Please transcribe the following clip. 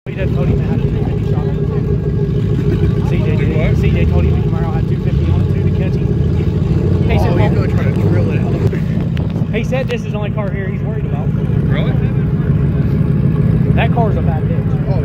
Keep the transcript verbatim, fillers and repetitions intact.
He done told him to have a two fifty shot on it too. C J did. What? C J told him tomorrow had two fifty on it too to catch him. He oh, said, he's going to try to drill it out. He said this is the only car here he's worried about. Really? That car's a bad bitch. Oh,